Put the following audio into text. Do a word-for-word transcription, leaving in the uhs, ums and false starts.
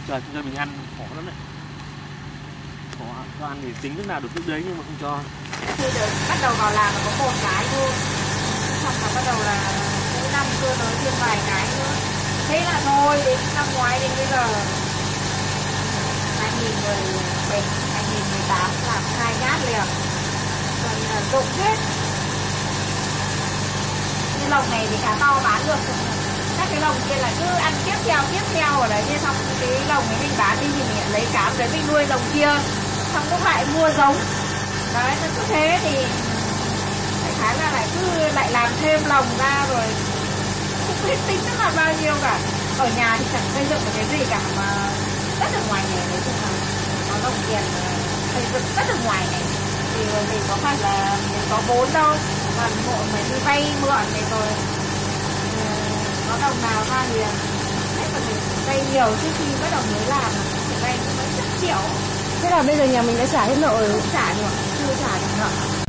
Trời không cho mình ăn khổ lắm đấy. Khổ cho ăn thì tính lúc nào được lúc đấy nhưng mà không cho. Khi được bắt đầu vào làm là có một cái thôi. Xong là bắt đầu là mỗi năm cưa nới thêm vài cái nữa. Thế là thôi, đến năm ngoái đến bây giờ hai nghìn mười bảy, hai nghìn mười tám làm hai nhát liền. Rồi là rụng hết. Cái lồng này thì cá to bán được. Các cái lồng kia là cứ ăn tiếp theo tiếp theo ở đấy. Thế xong cái lồng ấy mình bán đi thì mình lại lấy cá đấy mình nuôi lồng kia. Xong lúc lại mua giống. Đấy, nó cứ thế thì đại khái là lại cứ lại làm thêm lồng ra rồi không biết tính nó là bao nhiêu cả. Ở nhà thì chẳng xây dựng được cái gì cả mà rất là ngoài nghề đấy, chung là có đồng tiền xây dựng rất là ngoài nghề. Thì mình có phải là mình có vốn đâu mà hộ mình đi vay mượn này rồi có đồng nào ra thì hết mà mình vay nhiều trước khi bắt đầu mới làm phải vay cũng mấy trăm triệu. Thế là bây giờ nhà mình đã trả hết nợ rồi? Không trả được, chưa trả được nợ.